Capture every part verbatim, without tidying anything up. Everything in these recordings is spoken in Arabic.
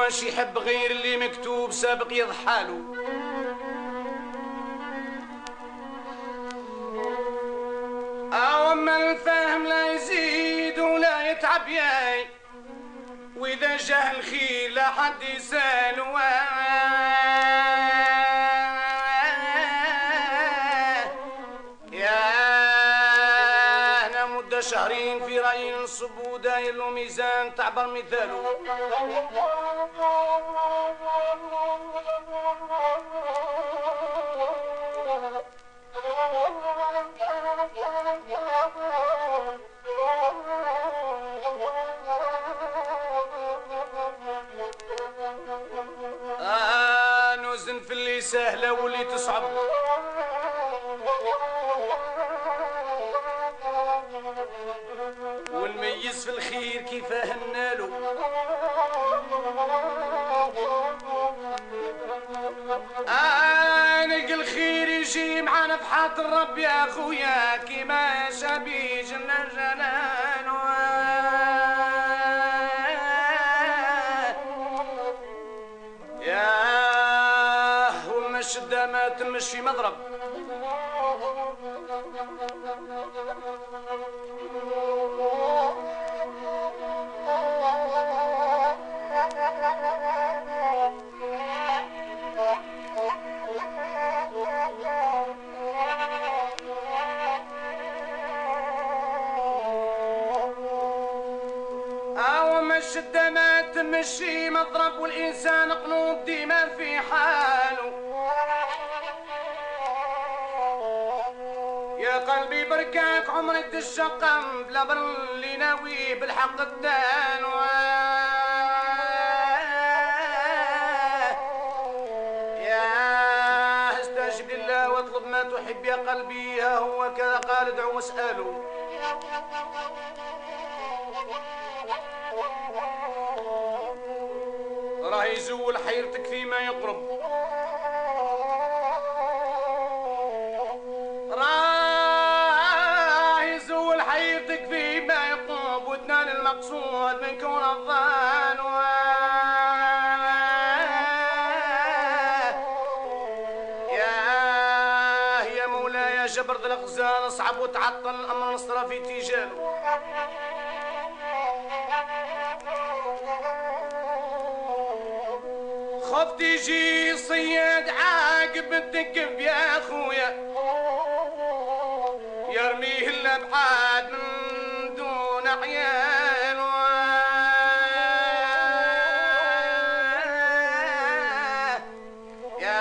واش يحب غير اللي مكتوب سابق يضحالو. أو أما الفهم لا يزيد ولا يتعب ياي، وإذا جاه الخير لا حد يسال. شهرين في رأي نصب وداير له ميزان تعبر مثاله. آه نوزن في اللي سهلة واللي تصعب، ونميز في الخير كيفاه نالو. آه نلقى الخير يجي معانا في حاط الرب يا خويا كيما شابي جنة جنان. ياه وما الشدة ما تمشي مضرب، الشدة ما تمشي مضرب، والإنسان قنوط ديما في حاله. يا قلبي بركاك عمري تشقم بلا بر اللي ناويه بالحق الدان. يا استجب لله واطلب ما تحب يا قلبي، ها هو كذا قال ادعو واسأله. راه يزول حيرتك فيما يقرب، راه يزول حيرتك فيما يقرب، وتنال المقصود من كون الظان. يا يا مولاي جبر ذا الغزال اصعب وتعطل الامر نصرى في تيجاله. خفت يجي صياد عاقب الدقف يا خويا، يرميه الابعاد من دون عيال. يا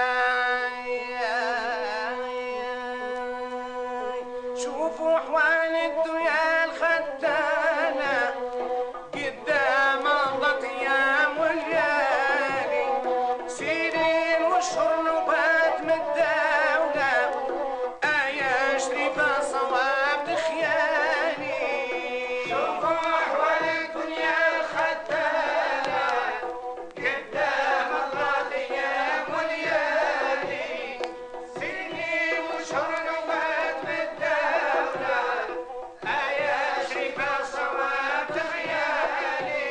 شوفوا احوال الدنيا الختانه قدام مضت ايام والليالي، سنين واشهر نوبات من الدولة، آية شريفة صواب تخيالي. شوفوا أحوال الدنيا الختانة قدام مضت أيام وليالي، سنين واشهر نوبات من الدولة، آية شريفة صواب تخيالي.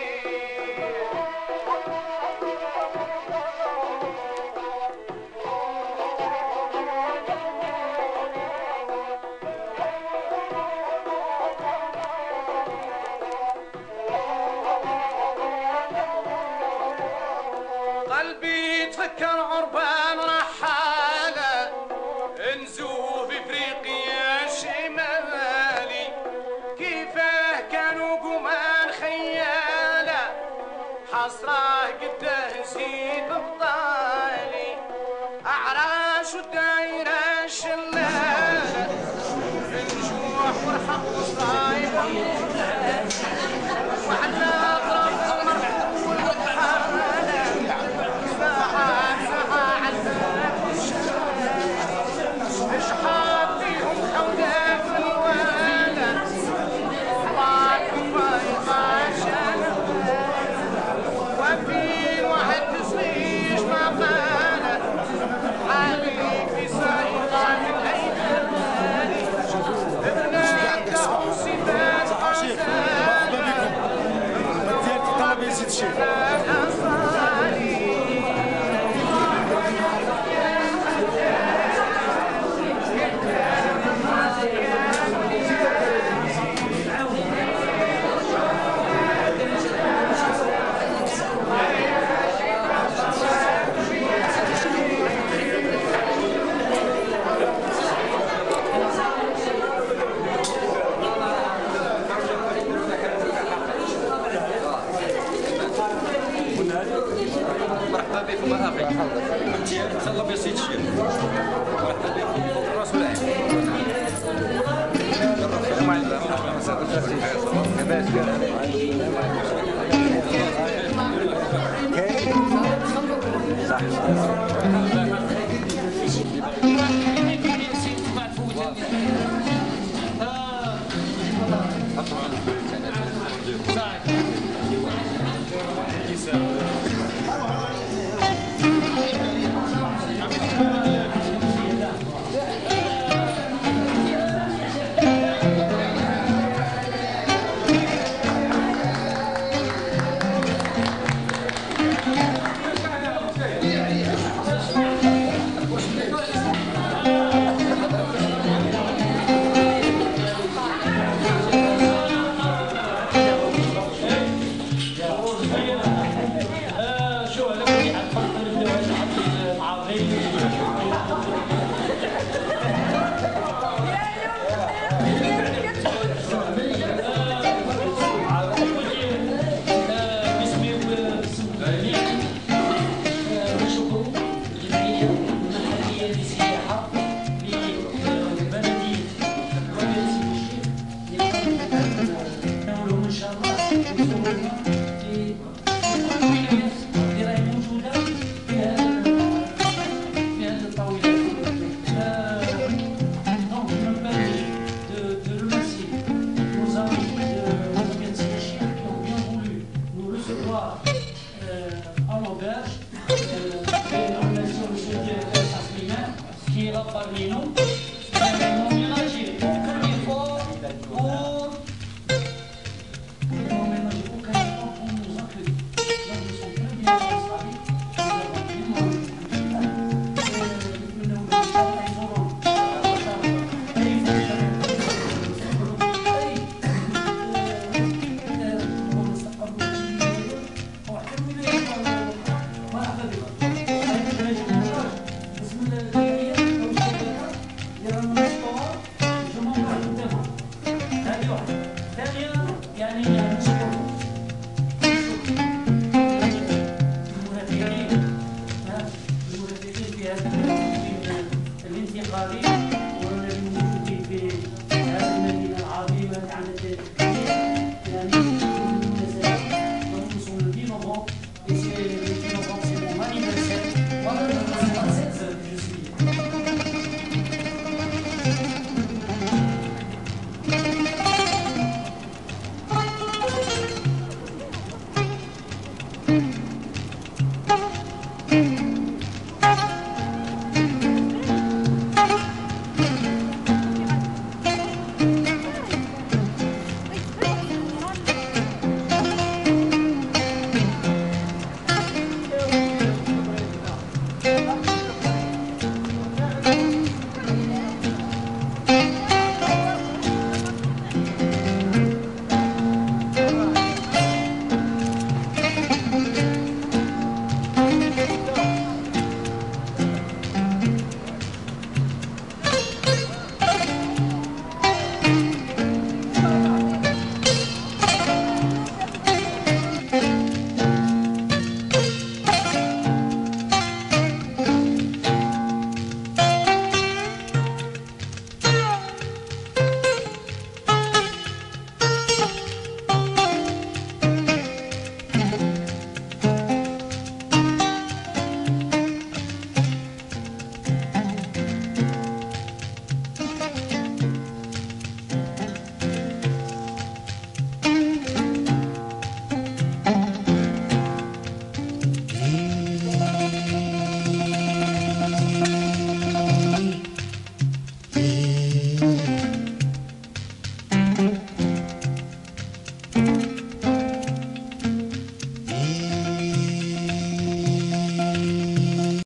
قلبي تفكر عربان رحالة نزوه في افريقيا الشمالي، كيفاه كانوا قمان خيالة حصراه قداه زيد ببطالي، اعراش ودايرة الشلالة نجوح والحق صايب وعلى اطراف القمر والحالة ساعات ساعات اشحاب فيهم حولات الوالة حوات وفايقة شنبالة، وفين واحد تصليش ما قالت عليك في سايقة من أي مالي. ابنك صفات مرحبا بكم اخي. انت تهلا يا سيدي الشيخ. مرحبا بكم فوق الراس والعين. Et c'est